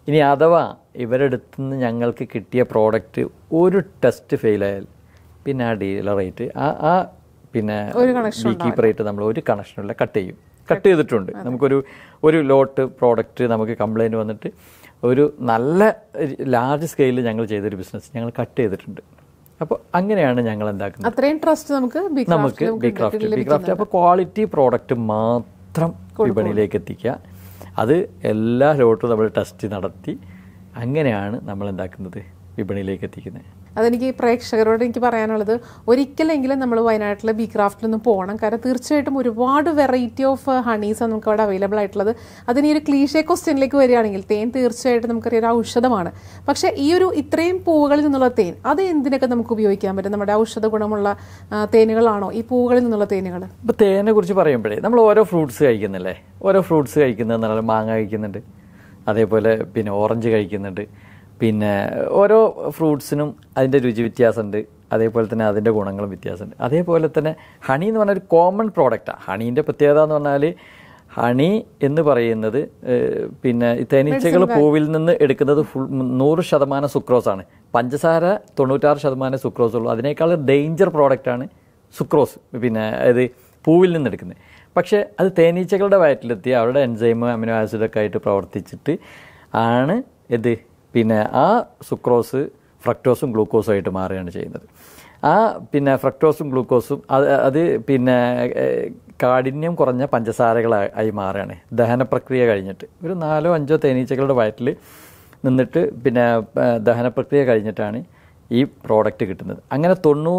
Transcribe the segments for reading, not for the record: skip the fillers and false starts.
ഇനി അഥവാ ഇവരെടുത്തു നിന്ന് ഞങ്ങൾക്ക് കിട്ടിയ പ്രോഡക്റ്റ് ഒരു ടെസ്റ്റ് ഫെയിലായാൽ പിന്നെ ആ ഡീലറേറ്റ് പിന്നെ ബീ കീപ്പറായിട്ട് നമ്മൾ ഒരു കണക്ഷനുള്ള കട്ട് ചെയ്തിട്ടുണ്ട്. നമുക്കൊരു ലോട്ട് പ്രോഡക്റ്റ് നമുക്ക് കംപ്ലയിൻറ്റ് വന്നിട്ട് ഒരു നല്ല ലാർജ് സ്കെയിലിൽ ഞങ്ങൾ ചെയ്തൊരു ബിസിനസ് ഞങ്ങൾ കട്ട് ചെയ്തിട്ടുണ്ട്. അപ്പോൾ അങ്ങനെയാണ് ഞങ്ങൾ എന്താക്കുന്നത്. അത്രയും ട്രസ്റ്റ് നമുക്ക് ബി ക്രാഫ്റ്റ് അപ്പോൾ ക്വാളിറ്റി പ്രോഡക്റ്റ് മാത്രം വിപണിയിലേക്ക് എത്തിക്കുക. അത് എല്ലാ ലോട്ടും നമ്മൾ ടെസ്റ്റ് നടത്തി അങ്ങനെയാണ് നമ്മൾ എന്താക്കുന്നത്, വിപണിയിലേക്ക് എത്തിക്കുന്നത്. അതെനിക്ക് പ്രേക്ഷകരോട് എനിക്ക് പറയാനുള്ളത്, ഒരിക്കലെങ്കിലും നമ്മൾ വയനാട്ടിലെ ബി ക്രാഫ്റ്റിലൊന്നും പോകണം. കാരണം തീർച്ചയായിട്ടും ഒരുപാട് വെറൈറ്റി ഓഫ് ഹണീസാണ് നമുക്ക് അവിടെ അവൈലബിൾ ആയിട്ടുള്ളത്. അതിന് ഈ ഒരു ക്ലീഷേ ക്വസ്റ്റ്യനിലേക്ക് വരികയാണെങ്കിൽ തേൻ തീർച്ചയായിട്ടും നമുക്കറിയാം ഒരു ഔഷധമാണ്. പക്ഷേ ഈ ഒരു ഇത്രയും പൂവുകളിൽ നിന്നുള്ള തേൻ അത് എന്തിനൊക്കെ നമുക്ക് ഉപയോഗിക്കാൻ പറ്റും? നമ്മുടെ ഔഷധ ഗുണമുള്ള തേനുകളാണോ ഈ പൂവുകളിൽ നിന്നുള്ള തേനുകൾ? ഇപ്പോൾ തേനെ കുറിച്ച് പറയുമ്പോഴേ നമ്മൾ ഓരോ ഫ്രൂട്ട്സ് കഴിക്കുന്നില്ലേ, ഓരോ ഫ്രൂട്ട്സ് കഴിക്കുന്നത് മാങ്ങ കഴിക്കുന്നുണ്ട്, അതേപോലെ പിന്നെ ഓറഞ്ച് കഴിക്കുന്നുണ്ട്. പിന്നെ ഓരോ ഫ്രൂട്ട്സിനും അതിൻ്റെ രുചി വ്യത്യാസമുണ്ട്, അതേപോലെ തന്നെ അതിൻ്റെ ഗുണങ്ങളും വ്യത്യാസമുണ്ട്. അതേപോലെ തന്നെ ഹണി എന്ന് പറഞ്ഞാൽ ഒരു കോമൺ പ്രോഡക്റ്റാണ്. ഹണീൻ്റെ പ്രത്യേകത എന്ന് പറഞ്ഞാൽ ഹണി എന്ന് പറയുന്നത് പിന്നെ തേനീച്ചകൾ പൂവിൽ നിന്ന് എടുക്കുന്നത് 100% സുക്രോസാണ്. പഞ്ചസാര 96% സുക്രോസ് ഉള്ളൂ. അതിനേക്കാൾ ഡേഞ്ചർ പ്രോഡക്റ്റാണ് സുക്രോസ്, പിന്നെ അത് പൂവിൽ നിന്ന് എടുക്കുന്നത്. പക്ഷേ അത് തേനീച്ചകളുടെ വയറ്റിലെത്തി അവരുടെ എൻസൈം അമിനോ ആസിഡൊക്കെ ആയിട്ട് പ്രവർത്തിച്ചിട്ട് ആണ് ഇത് പിന്നെ ആ സുക്രോസ് ഫ്രക്ടോസും ഗ്ലൂക്കോസും ആയിട്ട് മാറുകയാണ് ചെയ്യുന്നത്. ആ പിന്നെ ഫ്രക്ടോസും ഗ്ലൂക്കോസും അത് പിന്നെ കാഠിന്യം കുറഞ്ഞ പഞ്ചസാരകളായി മാറുകയാണ് ദഹന പ്രക്രിയ കഴിഞ്ഞിട്ട്. ഒരു 4-5 തേനീച്ചകളുടെ വയറ്റിൽ നിന്നിട്ട് പിന്നെ ദഹന പ്രക്രിയ കഴിഞ്ഞിട്ടാണ് ഈ പ്രോഡക്റ്റ് കിട്ടുന്നത്. അങ്ങനെ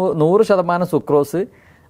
100% സുക്രോസ്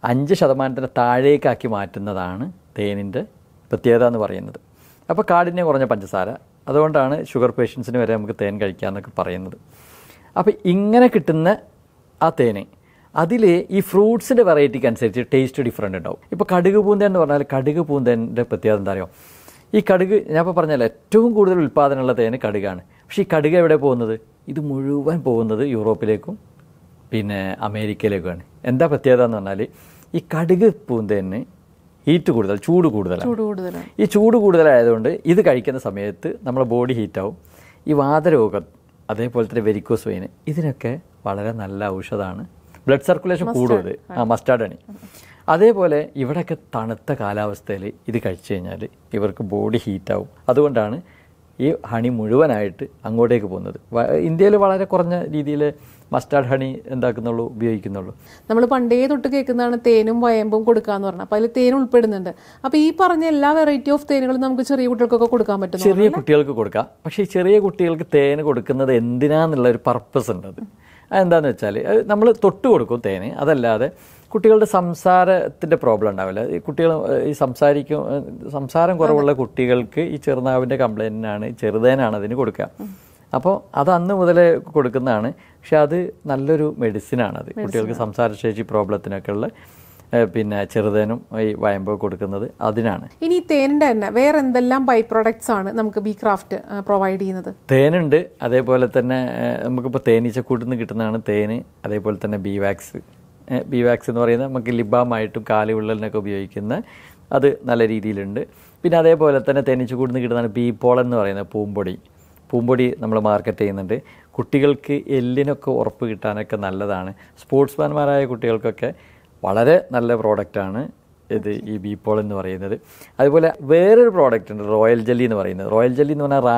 5% താഴേക്കാക്കി മാറ്റുന്നതാണ് തേനിൻ്റെ പ്രത്യേകത എന്ന് പറയുന്നത്. അപ്പോൾ കാഠിന്യം കുറഞ്ഞ പഞ്ചസാര, അതുകൊണ്ടാണ് ഷുഗർ പേഷ്യൻസിന് വരെ നമുക്ക് തേൻ കഴിക്കാമെന്നൊക്കെ പറയുന്നത്. അപ്പോൾ ഇങ്ങനെ കിട്ടുന്ന ആ തേന് അതിൽ ഈ ഫ്രൂട്ട്സിൻ്റെ വെറൈറ്റിക്ക് അനുസരിച്ച് ടേസ്റ്റ് ഡിഫറൻറ്റ് ഉണ്ടാവും. ഇപ്പോൾ കടുക് പൂന്തേൻ എന്ന് പറഞ്ഞാൽ കടുക് പൂന്തേൻ്റെ പ്രത്യേകത എന്താ അറിയോ? ഈ കടുക് ഞാൻ ഇപ്പോൾ പറഞ്ഞാൽ ഏറ്റവും കൂടുതൽ ഉൽപ്പാദനമുള്ള തേന് കടുകാണ്. പക്ഷേ ഈ കടുക് എവിടെ പോകുന്നത്? ഇത് മുഴുവൻ പോകുന്നത് യൂറോപ്പിലേക്കും പിന്നെ അമേരിക്കയിലേക്കുമാണ്. എന്താ പ്രത്യേകത എന്ന് പറഞ്ഞാൽ ഈ കടുക് പൂന്തേന് ഹീറ്റ് കൂടുതൽ, ചൂട് കൂടുതലാണ്. ഈ ചൂട് കൂടുതലായതുകൊണ്ട് ഇത് കഴിക്കുന്ന സമയത്ത് നമ്മുടെ ബോഡി ഹീറ്റാവും. ഈ വാതരോഗം, അതേപോലെ തന്നെ വെരിക്കോസ് വെയിൻ, ഇതിനൊക്കെ വളരെ നല്ല ഔഷധമാണ്. ബ്ലഡ് സർക്കുലേഷൻ കൂടുന്നത് മസ്റ്റാർഡ് ഹണി. അതേപോലെ ഇവിടെയൊക്കെ തണുത്ത കാലാവസ്ഥയിൽ ഇത് കഴിച്ചു കഴിഞ്ഞാൽ ഇവർക്ക് ബോഡി ഹീറ്റാവും. അതുകൊണ്ടാണ് ഈ ഹണി മുഴുവനായിട്ട് അങ്ങോട്ടേക്ക് പോകുന്നത്. ഇന്ത്യയിൽ വളരെ കുറഞ്ഞ രീതിയിൽ മസ്റ്റാർഡ് ഹണി എന്താക്കുന്നുള്ളൂ, ഉപയോഗിക്കുന്നുള്ളൂ. നമ്മൾ പണ്ടേ തൊട്ട് കേൾക്കുന്നതാണ് തേനും വയമ്പും കൊടുക്കാന്ന് പറഞ്ഞാൽ. അപ്പോൾ അതിൽ തേൻ ഉൾപ്പെടുന്നുണ്ട്. അപ്പോൾ ഈ പറഞ്ഞ എല്ലാ വെറൈറ്റി ഓഫ് തേനുകളും നമുക്ക് ചെറിയ കുട്ടികൾക്കൊക്കെ കൊടുക്കാൻ പറ്റും? ചെറിയ കുട്ടികൾക്ക് കൊടുക്കാം. പക്ഷേ ഈ ചെറിയ കുട്ടികൾക്ക് തേന് കൊടുക്കുന്നത് എന്തിനാന്നുള്ള ഒരു പർപ്പസ് ഉണ്ട്. അതെന്താണെന്ന് വെച്ചാൽ നമ്മൾ തൊട്ട് കൊടുക്കും തേന്. അതല്ലാതെ കുട്ടികളുടെ സംസാരത്തിൻ്റെ പ്രോബ്ലം ഉണ്ടാവില്ല. ഈ കുട്ടികൾ ഈ സംസാരം കുറവുള്ള കുട്ടികൾക്ക് ഈ ചെറുനാവിൻ്റെ കംപ്ലൈൻറ്റിനാണ് ചെറുതേനാണ് അതിന് കൊടുക്കുക. അപ്പോൾ അത് അന്ന് മുതലേ കൊടുക്കുന്നതാണ്. പക്ഷെ അത് നല്ലൊരു മെഡിസിനാണത്. കുട്ടികൾക്ക് സംസാരശേഷി പ്രോബ്ലത്തിനൊക്കെ ഉള്ള പിന്നെ ചെറുതേനും ഈ വയമ്പോ കൊടുക്കുന്നത് അതിനാണ്. ഇനി തേനിൻ്റെ തന്നെ വേറെ എന്തെല്ലാം ബൈ പ്രോഡക്ട്സ് ആണ് നമുക്ക് ബി ക്രാഫ്റ്റ് പ്രൊവൈഡ് ചെയ്യുന്നത്? തേനുണ്ട്, അതേപോലെ തന്നെ നമുക്കിപ്പോൾ തേനീച്ചക്കൂട്ടിൽ നിന്ന് കിട്ടുന്നതാണ് തേന്. അതേപോലെ തന്നെ ബി വാക്സ് എന്ന് പറയുന്നത് നമുക്ക് ലിബാമായിട്ടും കാലുവിള്ളലിനൊക്കെ ഉപയോഗിക്കുന്ന അത് നല്ല രീതിയിലുണ്ട്. പിന്നെ അതേപോലെ തന്നെ തേനീച്ചക്കൂട്ടിൽ നിന്ന് കിട്ടുന്നതാണ് ബീ പോളൻ എന്ന് പറയുന്നത് പൂമ്പൊടി നമ്മൾ മാർക്കറ്റ് ചെയ്യുന്നുണ്ട്. കുട്ടികൾക്ക് എല്ലിനൊക്കെ ഉറപ്പ് കിട്ടാനൊക്കെ നല്ലതാണ്. സ്പോർട്സ്മാൻമാരായ കുട്ടികൾക്കൊക്കെ വളരെ നല്ല പ്രോഡക്റ്റാണ് ഇത് ഈ ബീ പോളൻ എന്ന് പറയുന്നത്. അതുപോലെ വേറൊരു പ്രോഡക്റ്റ് ഉണ്ട് റോയൽ ജെല്ലി എന്ന് പറയുന്നത്. റോയൽ ജെല്ലി എന്ന് പറഞ്ഞാൽ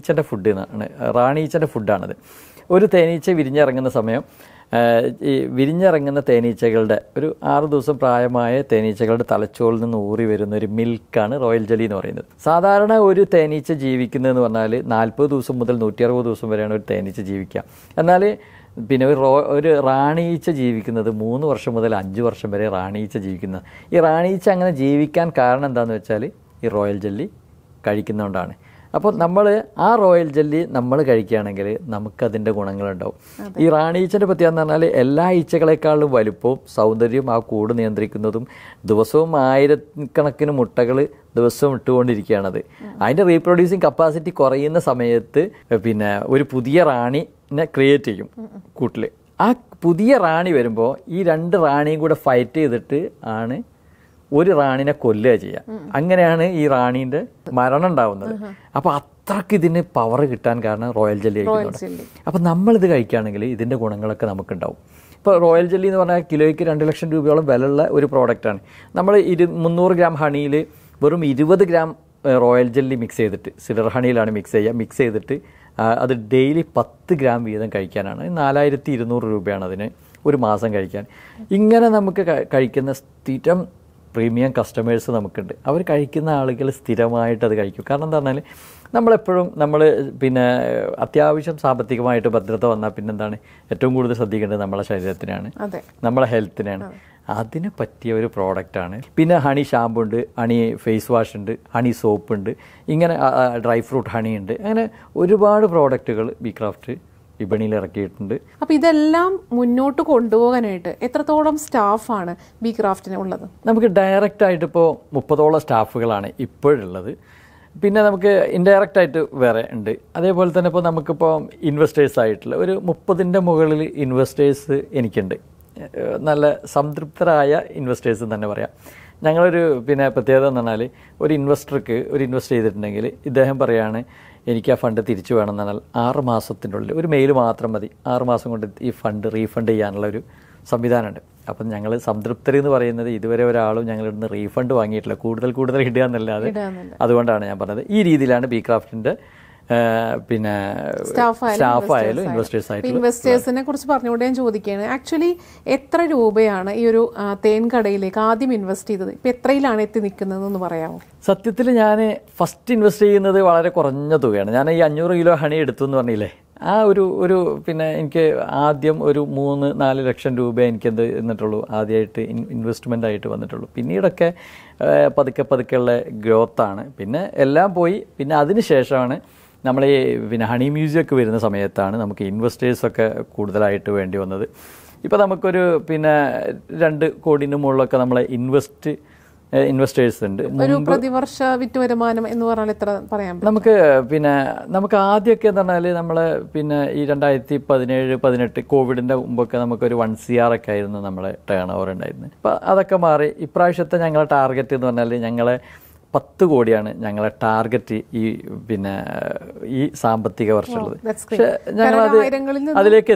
റാണീച്ചൻ്റെ ഫുഡാണത്. ഒരു തേനീച്ച വിരിഞ്ഞിറങ്ങുന്ന സമയം ഈ വിരിഞ്ഞിറങ്ങുന്ന തേനീച്ചകളുടെ ഒരു 6 ദിവസം പ്രായമായ തേനീച്ചകളുടെ തലച്ചോറിൽ നിന്ന് ഊറി വരുന്ന ഒരു മിൽക്കാണ് റോയൽ ജെല്ലി എന്ന് പറയുന്നത്. സാധാരണ ഒരു തേനീച്ച ജീവിക്കുന്നതെന്ന് പറഞ്ഞാൽ 40 ദിവസം മുതൽ 160 ദിവസം വരെയാണ് ഒരു തേനീച്ച ജീവിക്കുക. എന്നാൽ പിന്നെ ഒരു റാണീച്ച ജീവിക്കുന്നത് 3 വർഷം മുതൽ 5 വർഷം വരെ റാണീച്ച ജീവിക്കുന്നത്. ഈ റാണീച്ച അങ്ങനെ ജീവിക്കാൻ കാരണം എന്താണെന്ന് വെച്ചാൽ ഈ റോയൽ ജെല്ലി കഴിക്കുന്നതുകൊണ്ടാണ്. അപ്പോൾ നമ്മൾ ആ റോയൽ ജെല്ലി നമ്മൾ കഴിക്കുകയാണെങ്കിൽ നമുക്കതിൻ്റെ ഗുണങ്ങളുണ്ടാവും. ഈ റാണി ഈച്ചൻ്റെ പ്രത്യേകത എന്ന് പറഞ്ഞാൽ എല്ലാ ഈച്ചകളെക്കാളും വലുപ്പവും സൗന്ദര്യവും ആ കൂട് നിയന്ത്രിക്കുന്നതും ദിവസവും 1000 മുട്ടകൾ ദിവസവും ഇട്ടുകൊണ്ടിരിക്കുകയാണത്. അതിൻ്റെ റീപ്രൊഡ്യൂസിങ് കപ്പാസിറ്റി കുറയുന്ന സമയത്ത് പിന്നെ ഒരു പുതിയ റാണിനെ ക്രിയേറ്റ് ചെയ്യും കൂട്ടിൽ. ആ പുതിയ റാണി വരുമ്പോൾ ഈ 2 റാണിയും കൂടെ ഫൈറ്റ് ചെയ്തിട്ട് ആണ് ഒരു റാണിനെ കൊല്ലുക ചെയ്യുക. അങ്ങനെയാണ് ഈ റാണീൻ്റെ മരണം ഉണ്ടാവുന്നത്. അപ്പോൾ അത്രയ്ക്ക് ഇതിന് പവർ കിട്ടാൻ കാരണം റോയൽ ജെല്ലി കഴിക്കുന്നുണ്ട്. അപ്പോൾ നമ്മളിത് കഴിക്കുകയാണെങ്കിൽ ഇതിൻ്റെ ഗുണങ്ങളൊക്കെ നമുക്കുണ്ടാവും. ഇപ്പോൾ റോയൽ ജെല്ലി എന്ന് പറഞ്ഞാൽ കിലോയ്ക്ക് 2 ലക്ഷം രൂപയോളം വിലയുള്ള ഒരു പ്രോഡക്റ്റാണ്. നമ്മൾ 300 ഗ്രാം ഹണിയിൽ വെറും 20 ഗ്രാം റോയൽ ജെല്ലി മിക്സ് ചെയ്തിട്ട്, സിഡർ ഹണിയിലാണ് മിക്സ് ചെയ്തിട്ട് അത് ഡെയിലി 10 ഗ്രാം വീതം കഴിക്കാനാണ്. 4200 രൂപയാണ് അതിന് ഒരു മാസം കഴിക്കാൻ. ഇങ്ങനെ നമുക്ക് കഴിക്കുന്ന സ്ഥിരം പ്രീമിയം കസ്റ്റമേഴ്സ് നമുക്കുണ്ട്. അവർ കഴിക്കുന്ന ആളുകൾ സ്ഥിരമായിട്ട് അത് കഴിക്കും. കാരണം എന്താ പറഞ്ഞാൽ നമ്മളെപ്പോഴും പിന്നെ അത്യാവശ്യം സാമ്പത്തികമായിട്ട് ഭദ്രത വന്നാൽ പിന്നെന്താണ് ഏറ്റവും കൂടുതൽ ശ്രദ്ധിക്കേണ്ടത് നമ്മളെ ശരീരത്തിനാണ്, നമ്മളെ ഹെൽത്തിനാണ്. അതിന് പറ്റിയ ഒരു പ്രോഡക്റ്റാണ്. പിന്നെ ഹണി ഷാമ്പു ഉണ്ട്, ഹണി ഫേസ് വാഷ് ഉണ്ട്, ഹണി സോപ്പ് ഉണ്ട്, ഇങ്ങനെ ഡ്രൈ ഫ്രൂട്ട് ഹണി ഉണ്ട്. അങ്ങനെ ഒരുപാട് പ്രോഡക്റ്റുകൾ ബീക്രാഫ്റ്റ് വിപണിയിൽ ഇറക്കിയിട്ടുണ്ട്. അപ്പോൾ ഇതെല്ലാം മുന്നോട്ട് കൊണ്ടുപോകാനായിട്ട് എത്രത്തോളം സ്റ്റാഫാണ് ബീക്രാഫ്റ്റിന് ഉള്ളത്? നമുക്ക് ഡയറക്റ്റ് ആയിട്ട് ഇപ്പോൾ 30ഓളം സ്റ്റാഫുകളാണ് ഇപ്പോഴുള്ളത്. പിന്നെ നമുക്ക് ഇൻഡയറക്റ്റ് ആയിട്ട് വേറെ ഉണ്ട്. അതേപോലെ തന്നെ ഇപ്പോൾ നമുക്കിപ്പോൾ ഇൻവെസ്റ്റേഴ്സ് ആയിട്ടുള്ള ഒരു 30ൻ്റെ മുകളിൽ ഇൻവെസ്റ്റേഴ്സ് എനിക്കുണ്ട്. നല്ല സംതൃപ്തരായ ഇൻവെസ്റ്റേഴ്സ് തന്നെ പറയാം. ഞങ്ങളൊരു പിന്നെ പ്രത്യേകത എന്ന് പറഞ്ഞാൽ ഒരു ഇൻവെസ്റ്റർക്ക് ഇൻവെസ്റ്റ് ചെയ്തിട്ടുണ്ടെങ്കിൽ ഇദ്ദേഹം പറയുകയാണ് എനിക്ക് ആ ഫണ്ട് തിരിച്ചു വേണമെന്ന് പറഞ്ഞാൽ 6 മാസത്തിൻ്റെ ഉള്ളിൽ ഒരു മെയിൽ മാത്രം മതി, 6 മാസം കൊണ്ട് ഈ ഫണ്ട് റീഫണ്ട് ചെയ്യാനുള്ള ഒരു സംവിധാനമുണ്ട്. അപ്പം ഞങ്ങൾ സംതൃപ്തർ എന്ന് പറയുന്നത് ഇതുവരെ ഒരാളും ഞങ്ങളുടെ നിന്ന് റീഫണ്ട് വാങ്ങിയിട്ടില്ല. കൂടുതൽ ഇടുക എന്നല്ലാതെ. അതുകൊണ്ടാണ് ഞാൻ പറഞ്ഞത് ഈ രീതിയിലാണ് ബീക്രാഫ്റ്റിൻ്റെ പിന്നെ സ്റ്റാഫായാലും ഇൻവെസ്റ്റേഴ്സിനെ കുറിച്ച് പറഞ്ഞുകൊണ്ട് ഞാൻ ചോദിക്കുകയാണ്, ആക്ച്വലി എത്ര രൂപയാണ് ഈ ഒരു തേൻ കടയിലേക്ക് ആദ്യം ഇൻവെസ്റ്റ് ചെയ്തത്? ഇപ്പം എത്രയിലാണ് എത്തി നിൽക്കുന്നതെന്ന് പറയാമോ? സത്യത്തിൽ ഞാൻ ഫസ്റ്റ് ഇൻവെസ്റ്റ് ചെയ്യുന്നത് വളരെ കുറഞ്ഞ തുകയാണ്. ഞാൻ ഈ 500 കിലോ ഹണി എടുത്തു എന്ന് പറഞ്ഞില്ലേ, ആ ഒരു പിന്നെ എനിക്ക് ആദ്യം ഒരു 3-4 ലക്ഷം രൂപ എനിക്കെന്ത് എന്നിട്ടുള്ളൂ ആദ്യമായിട്ട് ഇൻവെസ്റ്റ്മെൻ്റ് ആയിട്ട് വന്നിട്ടുള്ളൂ. പിന്നീടൊക്കെ പതുക്കെയുള്ള ഗ്രോത്താണ്. പിന്നെ എല്ലാം പോയി. പിന്നെ അതിന് ശേഷമാണ് നമ്മൾ ഈ പിന്നെ ഹണി മ്യൂസിയം ഒക്കെ വരുന്ന സമയത്താണ് നമുക്ക് ഇൻവെസ്റ്റേഴ്സൊക്കെ കൂടുതലായിട്ട് വേണ്ടി വന്നത്. ഇപ്പോൾ നമുക്കൊരു പിന്നെ 2 കോടിന് മുകളിലൊക്കെ നമ്മളെ ഇൻവെസ്റ്റേഴ്സ് ഉണ്ട്. ഒരു പ്രതിവർഷ വിറ്റ് വരുമാനം എന്ന് പറഞ്ഞാൽ എത്ര പറയാൻ പറ്റും? നമുക്ക് ആദ്യമൊക്കെ എന്ന് പറഞ്ഞാൽ നമ്മളെ പിന്നെ ഈ 2017-18 കോവിഡിൻ്റെ മുമ്പൊക്കെ നമുക്കൊരു 1 CR ഒക്കെ ആയിരുന്നു നമ്മളെ ടേൺ ഓവർ ഉണ്ടായിരുന്നത്. അപ്പോൾ അതൊക്കെ മാറി. ഇപ്രാവശ്യത്തെ ഞങ്ങളെ ടാർഗറ്റ് എന്ന് പറഞ്ഞാൽ ഞങ്ങളെ 10 കോടിയാണ് ഞങ്ങളെ ടാർഗറ്റ് ഈ സാമ്പത്തിക വർഷമുള്ളത്. പക്ഷെ ഞങ്ങളത് അതിലേക്ക്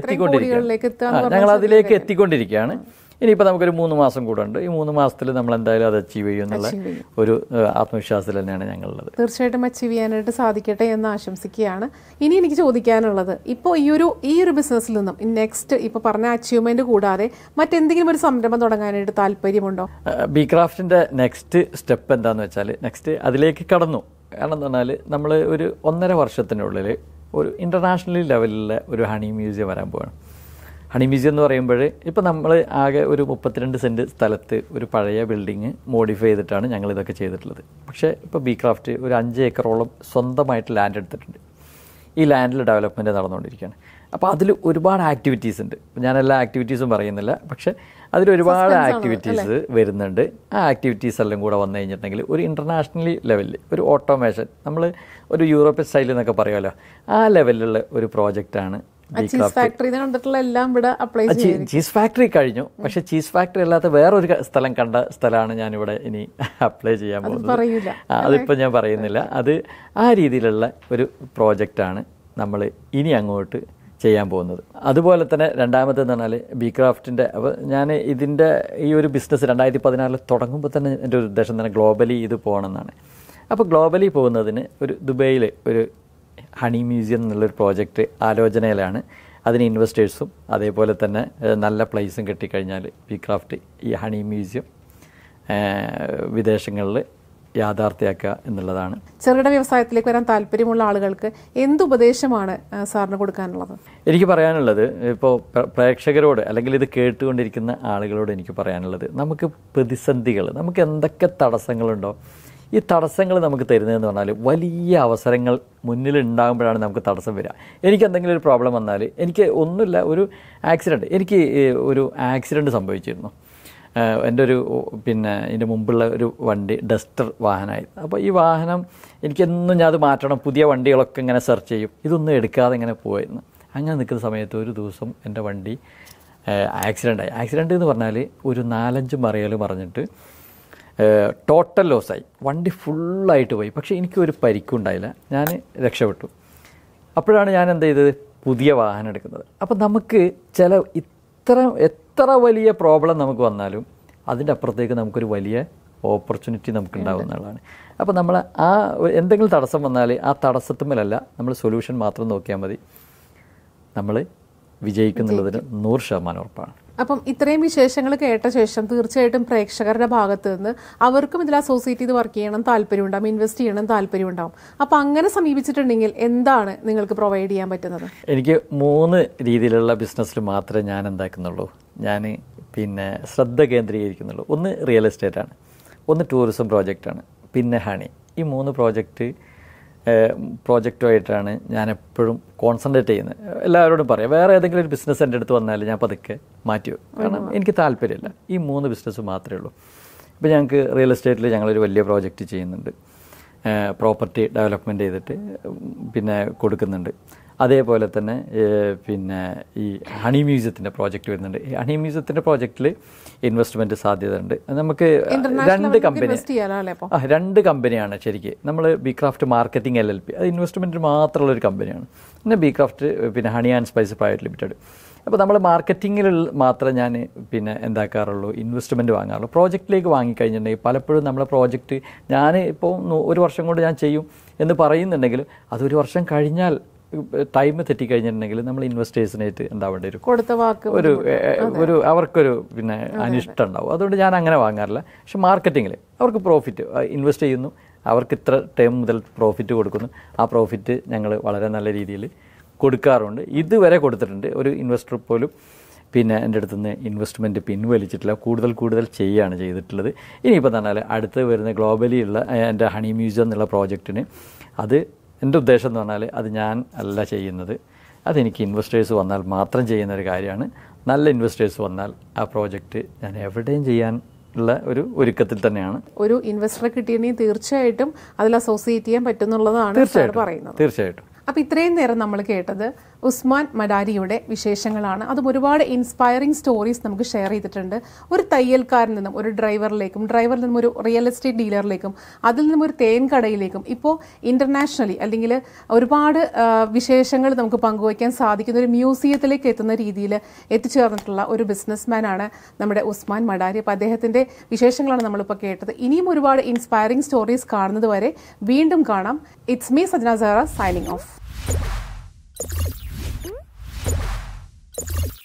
എത്തിക്കൊണ്ടിരിക്കുകയാണ്. ഇനിയിപ്പോൾ നമുക്കൊരു 3 മാസം കൂടെ ഉണ്ട്. ഈ 3 മാസത്തിൽ നമ്മൾ എന്തായാലും അത് അച്ചീവ് ചെയ്യും എന്നുള്ള ഒരു ആത്മവിശ്വാസത്തിൽ തന്നെയാണ് ഞങ്ങളുള്ളത്. തീർച്ചയായിട്ടും അച്ചീവ് ചെയ്യാനായിട്ട് സാധിക്കട്ടെ എന്ന് ആശംസിക്കുകയാണ്. ഇനി എനിക്ക് ചോദിക്കാനുള്ളത്, ഇപ്പോൾ ഈ ഒരു ബിസിനസ്സിൽ നിന്നും നെക്സ്റ്റ് ഇപ്പോൾ പറഞ്ഞ അച്ചീവ്മെന്റ് കൂടാതെ മറ്റെന്തെങ്കിലും ഒരു സംരംഭം തുടങ്ങാനായിട്ട് താല്പര്യമുണ്ടോ? ബീക്രാഫ്റ്റിന്റെ നെക്സ്റ്റ് സ്റ്റെപ്പ് എന്താണെന്ന് വെച്ചാൽ നെക്സ്റ്റ് അതിലേക്ക് കടന്നു. കാരണം എന്താ പറഞ്ഞാൽ നമ്മൾ ഒരു 1.5 വർഷത്തിനുള്ളിൽ ഒരു ഇൻ്റർനാഷണൽ ലെവലിലുള്ള ഒരു ഹണി മ്യൂസിയം വരാൻ പോവാണ്. ഹണി മ്യൂസിയം എന്ന് പറയുമ്പോൾ ഇപ്പോൾ നമ്മൾ ആകെ ഒരു 32 സെൻറ്റ് സ്ഥലത്ത് ഒരു പഴയ ബിൽഡിങ് മോഡിഫൈ ചെയ്തിട്ടാണ് ഞങ്ങളിതൊക്കെ ചെയ്തിട്ടുള്ളത്. പക്ഷേ ഇപ്പോൾ ബീക്രാഫ്റ്റ് ഒരു 5 ഏക്കറോളം സ്വന്തമായിട്ട് ലാൻഡ് എടുത്തിട്ടുണ്ട്. ഈ ലാൻഡിൽ ഡെവലപ്മെൻറ്റ് നടന്നുകൊണ്ടിരിക്കുകയാണ്. അപ്പോൾ അതിൽ ഒരുപാട് ആക്ടിവിറ്റീസ് ഉണ്ട്. ഞാൻ എല്ലാ ആക്ടിവിറ്റീസും പറയുന്നില്ല, പക്ഷേ അതിലൊരുപാട് ആക്ടിവിറ്റീസ് വരുന്നുണ്ട്. ആ ആക്ടിവിറ്റീസ് എല്ലാം കൂടെ വന്നു കഴിഞ്ഞിട്ടുണ്ടെങ്കിൽ ഒരു ഇൻ്റർനാഷണൽ ലെവലിൽ ഒരു ഓട്ടോമേഷൻ, നമ്മൾ ഒരു യൂറോപ്യൻ സ്റ്റൈലിൽ എന്നൊക്കെ പറയുമല്ലോ, ആ ലെവലിലുള്ള ഒരു പ്രോജക്റ്റാണ് ചീസ് ഫാക്ടറി കഴിഞ്ഞു. പക്ഷെ ചീസ് ഫാക്ടറി അല്ലാത്ത വേറൊരു സ്ഥലമാണ് ഞാനിവിടെ ഇനി അപ്ലൈ ചെയ്യാൻ പോകുന്നത്. അതിപ്പോൾ ഞാൻ പറയുന്നില്ല. അത് ആ രീതിയിലുള്ള ഒരു പ്രോജക്റ്റാണ് നമ്മൾ ഇനി അങ്ങോട്ട് ചെയ്യാൻ പോകുന്നത്. അതുപോലെ തന്നെ രണ്ടാമത്തെന്ന് പറഞ്ഞാൽ ബീക്രാഫ്റ്റിൻ്റെ ഞാൻ ഇതിൻ്റെ ഈ ഒരു ബിസിനസ് 2016 തുടങ്ങുമ്പോൾ തന്നെ എൻ്റെ ഒരു ഉദ്ദേശം തന്നെ ഗ്ലോബലി ഇത് പോകണമെന്നാണ്. അപ്പോൾ ഗ്ലോബലി പോകുന്നതിന് ഒരു ദുബൈയിൽ ഒരു ഹണി മ്യൂസിയം എന്നുള്ളൊരു പ്രോജക്റ്റ് ആലോചനയിലാണ്. അതിന് ഇൻവെസ്റ്റേഴ്സും അതേപോലെ തന്നെ നല്ല പ്ലേസും കിട്ടിക്കഴിഞ്ഞാൽ ബീക്രാഫ്റ്റ് ഈ ഹണി മ്യൂസിയം വിദേശങ്ങളിൽ യാഥാർത്ഥ്യമാക്കുക എന്നുള്ളതാണ്. ചെറുകിട വ്യവസായത്തിലേക്ക് വരാൻ താല്പര്യമുള്ള ആളുകൾക്ക് എന്ത് ഉപദേശമാണ് സാറിന് കൊടുക്കാനുള്ളത്? എനിക്ക് പറയാനുള്ളത്, ഇപ്പോൾ പ്രേക്ഷകരോട് അല്ലെങ്കിൽ ഇത് കേട്ടുകൊണ്ടിരിക്കുന്ന ആളുകളോട് എനിക്ക് പറയാനുള്ളത്, നമുക്ക് പ്രതിസന്ധികൾ, നമുക്ക് എന്തൊക്കെ തടസ്സങ്ങളുണ്ടോ, ഈ തടസ്സങ്ങൾ നമുക്ക് തരുന്നതെന്ന് പറഞ്ഞാൽ വലിയ അവസരങ്ങൾ മുന്നിലുണ്ടാകുമ്പോഴാണ് നമുക്ക് തടസ്സം വരിക. എനിക്ക് എന്തെങ്കിലും ഒരു പ്രോബ്ലം വന്നാൽ, എനിക്ക് ഒന്നുമില്ല, ഒരു ആക്സിഡൻറ്റ് സംഭവിച്ചിരുന്നു. എൻ്റെ ഇതിൻ്റെ മുമ്പുള്ള ഒരു വണ്ടി ഡസ്റ്റർ വാഹനമായിരുന്നു. അപ്പോൾ ഈ വാഹനം എനിക്കെന്നും ഞാൻ അത് മാറ്റണം, പുതിയ വണ്ടികളൊക്കെ ഇങ്ങനെ സെർച്ച് ചെയ്യും, ഇതൊന്നും എടുക്കാതെ ഇങ്ങനെ പോയിരുന്നു. അങ്ങനെ നിൽക്കുന്ന സമയത്ത് ഒരു ദിവസം എൻ്റെ വണ്ടി ആക്സിഡൻ്റ് എന്ന് പറഞ്ഞാൽ ഒരു 4-5 മറിയൽ മറിഞ്ഞിട്ട് ടോട്ടൽ ലോസായി, വണ്ടി ഫുള്ളായിട്ട് പോയി. പക്ഷേ എനിക്കൊരു പരിക്കും ഉണ്ടായില്ല, ഞാൻ രക്ഷപ്പെട്ടു. അപ്പോഴാണ് ഞാൻ എന്ത് ചെയ്തത്, പുതിയ വാഹനം എടുക്കുന്നത്. അപ്പം നമുക്ക് എത്ര വലിയ പ്രോബ്ലം നമുക്ക് വന്നാലും അതിൻ്റെ അപ്പുറത്തേക്ക് നമുക്കൊരു വലിയ ഓപ്പർച്യൂണിറ്റി നമുക്കുണ്ടാവും എന്നുള്ളതാണ്. അപ്പോൾ നമ്മൾ എന്തെങ്കിലും തടസ്സം വന്നാൽ ആ തടസ്സത്തുമ്മലല്ല, നമ്മൾ സൊല്യൂഷൻ മാത്രം നോക്കിയാൽ മതി, നമ്മൾ വിജയിക്കുന്നുള്ളതിന് 100% ഉറപ്പാണ്. അപ്പം ഇത്രയും വിശേഷങ്ങൾ കേട്ട ശേഷം തീർച്ചയായിട്ടും പ്രേക്ഷകരുടെ ഭാഗത്ത് നിന്ന് അവർക്കും ഇതിൽ അസോസിയേറ്റ് ചെയ്ത് വർക്ക് ചെയ്യണം താല്പര്യമുണ്ടാവും, ഇൻവെസ്റ്റ് ചെയ്യണം താല്പര്യമുണ്ടാവും. അപ്പം അങ്ങനെ സമീപിച്ചിട്ടുണ്ടെങ്കിൽ എന്താണ് നിങ്ങൾക്ക് പ്രൊവൈഡ് ചെയ്യാൻ പറ്റുന്നത്? എനിക്ക് 3 രീതിയിലുള്ള ബിസിനസ്സിൽ മാത്രമേ ഞാൻ എന്താക്കുന്നുള്ളൂ, ഞാൻ ശ്രദ്ധ കേന്ദ്രീകരിക്കുന്നുള്ളൂ. ഒന്ന് റിയൽ എസ്റ്റേറ്റാണ്, ഒന്ന് ടൂറിസം പ്രോജക്റ്റാണ്, പിന്നെ ഹണി. ഈ 3 പ്രോജക്റ്റുമായിട്ടാണ് ഞാൻ എപ്പോഴും കോൺസെൻട്രേറ്റ് ചെയ്യുന്നത്. എല്ലാവരോടും പറയാം, വേറെ ഏതെങ്കിലും ഒരു ബിസിനസ് എൻ്റെ അടുത്ത് വന്നാൽ ഞാൻ പതുക്കെ മാറ്റി വെക്കും, കാരണം എനിക്ക് താല്പര്യമില്ല. ഈ 3 ബിസിനസ് മാത്രമേ ഉള്ളൂ. ഇപ്പോൾ ഞങ്ങൾക്ക് റിയൽ എസ്റ്റേറ്റിൽ ഞങ്ങളൊരു വലിയ പ്രോജക്റ്റ് ചെയ്യുന്നുണ്ട്, പ്രോപ്പർട്ടി ഡെവലപ്മെൻറ്റ് ചെയ്തിട്ട് കൊടുക്കുന്നുണ്ട്. അതേപോലെ തന്നെ ഈ ഹണി മ്യൂസിയത്തിൻ്റെ പ്രോജക്റ്റ് വരുന്നുണ്ട്. ഈ ഹണി മ്യൂസിയത്തിൻ്റെ പ്രോജക്റ്റിൽ ഇൻവെസ്റ്റ്മെൻറ്റ് സാധ്യത ഉണ്ട്. നമുക്ക് 2 കമ്പനിയാണ് ശരിക്കും. നമ്മൾ ബിക്രാഫ്റ്റ് മാർക്കറ്റിംഗ് LLP, അത് ഇൻവെസ്റ്റ്മെൻറ്റ് മാത്രമുള്ളൊരു കമ്പനിയാണ്. പിന്നെ Beecraft honey and spice private limited. അപ്പോൾ നമ്മൾ മാർക്കറ്റിങ്ങിൽ മാത്രമേ ഞാൻ എന്താക്കാറുള്ളൂ, ഇൻവെസ്റ്റ്മെൻറ്റ് വാങ്ങാറുള്ളൂ. പ്രോജക്റ്റിലേക്ക് വാങ്ങിക്കഴിഞ്ഞിട്ടുണ്ടെങ്കിൽ പലപ്പോഴും നമ്മളെ പ്രോജക്റ്റ് ഞാൻ ഇപ്പോൾ 1 വർഷം കൊണ്ട് ഞാൻ ചെയ്യും എന്ന് പറയുന്നുണ്ടെങ്കിലും അതൊരു വർഷം കഴിഞ്ഞാൽ ടൈം തെറ്റിക്കഴിഞ്ഞിട്ടുണ്ടെങ്കിൽ നമ്മൾ ഇൻവെസ്റ്റേഴ്സിനായിട്ട് എന്താവേണ്ടി വരും, കൊടുത്ത വാക്ക് അവർക്കൊരു അനിഷ്ടം ഉണ്ടാവും. അതുകൊണ്ട് ഞാൻ അങ്ങനെ വാങ്ങാറില്ല. പക്ഷെ മാർക്കറ്റിങ്ങിൽ അവർക്ക് പ്രോഫിറ്റ് ഇൻവെസ്റ്റ് ചെയ്യുന്നു, അവർക്ക് ഇത്ര ടൈം മുതൽ പ്രോഫിറ്റ് കൊടുക്കുന്നു. ആ പ്രോഫിറ്റ് ഞങ്ങൾ വളരെ നല്ല രീതിയിൽ കൊടുക്കാറുണ്ട്. ഇതുവരെ കൊടുത്തിട്ടുണ്ട്. ഒരു ഇൻവെസ്റ്റർ പോലും എൻ്റെ അടുത്തുനിന്ന് ഇൻവെസ്റ്റ്മെൻറ്റ് പിൻവലിച്ചിട്ടില്ല, കൂടുതൽ ചെയ്യുകയാണ് ചെയ്തിട്ടുള്ളത്. ഇനിയിപ്പോൾ പറഞ്ഞാൽ അടുത്ത് വരുന്ന ഗ്ലോബലി ഉള്ള എൻ്റെ ഹണി മ്യൂസിയം എന്നുള്ള പ്രോജക്റ്റിന് എൻ്റെ ഉദ്ദേശം എന്ന് പറഞ്ഞാൽ അത് ഞാൻ അല്ല ചെയ്യുന്നത്, അതെനിക്ക് ഇൻവെസ്റ്റേഴ്സ് വന്നാൽ മാത്രം ചെയ്യുന്നൊരു കാര്യമാണ്. നല്ല ഇൻവെസ്റ്റേഴ്സ് വന്നാൽ ആ പ്രോജക്റ്റ് ഞാൻ എവിടെയും ചെയ്യാൻ ഉള്ള ഒരു ഒരുക്കത്തിൽ തന്നെയാണ്. ഒരു ഇൻവെസ്റ്ററെ കിട്ടിയിട്ടുണ്ടെങ്കിൽ തീർച്ചയായിട്ടും അതിൽ അസോസിയേറ്റ് ചെയ്യാൻ പറ്റുന്നുള്ളതാണ് പറയുന്നത്. തീർച്ചയായിട്ടും. അപ്പോൾ ഇത്രയും നേരം നമ്മൾ കേട്ടത് ഉസ്മാൻ മഡാരിയുടെ വിശേഷങ്ങളാണ്. അതും ഒരുപാട് ഇൻസ്പയറിംഗ് സ്റ്റോറീസ് നമുക്ക് ഷെയർ ചെയ്തിട്ടുണ്ട്. ഒരു തയ്യൽക്കാരിൽ നിന്നും ഒരു ഡ്രൈവറിൽ നിന്നും ഒരു റിയൽ എസ്റ്റേറ്റ് ഡീലറിലേക്കും അതിൽ നിന്നും ഒരു തേൻ കടയിലേക്കും ഇപ്പോൾ ഇന്റർനാഷണലി അല്ലെങ്കിൽ ഒരുപാട് വിശേഷങ്ങൾ നമുക്ക് പങ്കുവയ്ക്കാൻ സാധിക്കുന്ന ഒരു മ്യൂസിയത്തിലേക്ക് എത്തുന്ന രീതിയിൽ എത്തിച്ചേർന്നിട്ടുള്ള ഒരു ബിസിനസ്മാനാണ് നമ്മുടെ ഉസ്മാൻ മഡാരി. അപ്പോൾ അദ്ദേഹത്തിൻ്റെ വിശേഷങ്ങളാണ് നമ്മളിപ്പോൾ കേട്ടത്. ഇനിയും ഒരുപാട് ഇൻസ്പയറിംഗ് സ്റ്റോറീസ് കാണുന്നത് വരെ വീണ്ടും കാണാം. It's me Sajna Sahra signing of.